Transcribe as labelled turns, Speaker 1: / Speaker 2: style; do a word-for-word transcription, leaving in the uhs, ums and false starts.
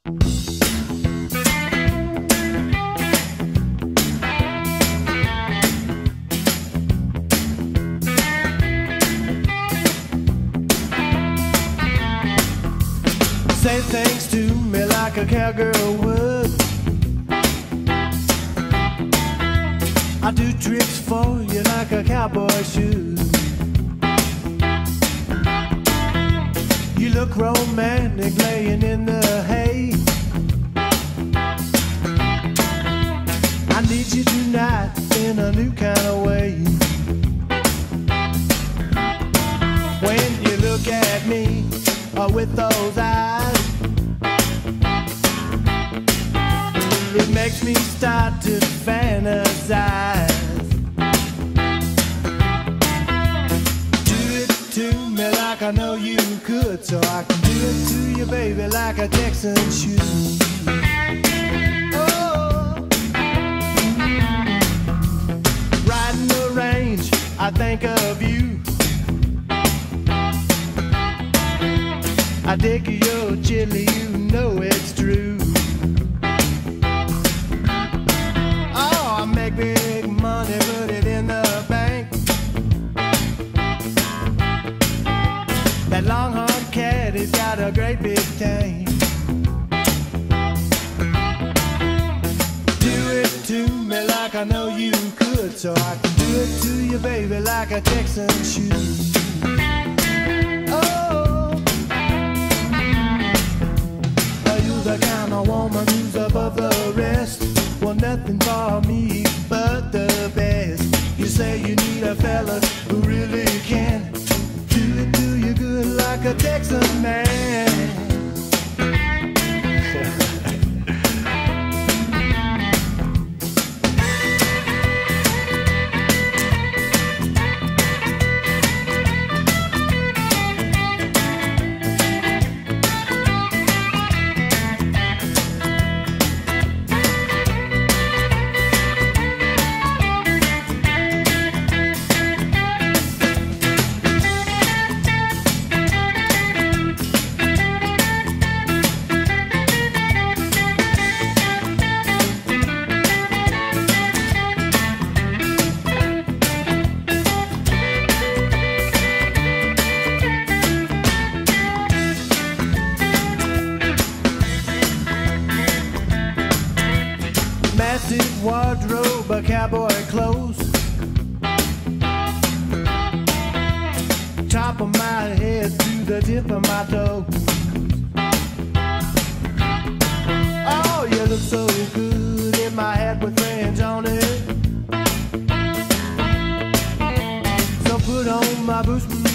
Speaker 1: Say things to me like a cowgirl would. I do tricks for you like a cowboy should. You look romantic laying in the hay. I need you tonight in a new kind of way. When you look at me uh, with those eyes, it makes me start to fantasize. Do it to me like I know you could, so I can do it to you, baby, like a Texan should. Oh, riding the range, I think of you. I dig your chili, you know it's true. Oh, I make big money, put it in the bank. That longhorn cat, he's got a great big tank. Do it to me like I know you could, so I can do it to you, baby, like a Texan should. The kind of woman who's above the rest. Well, nothing for me but the best. You say you need a fella who really can do it to you good like a Texan man. Massive wardrobe of cowboy clothes, top of my head to the tip of my toe. Oh, you look so good in my hat with fringe on it. So put on my boots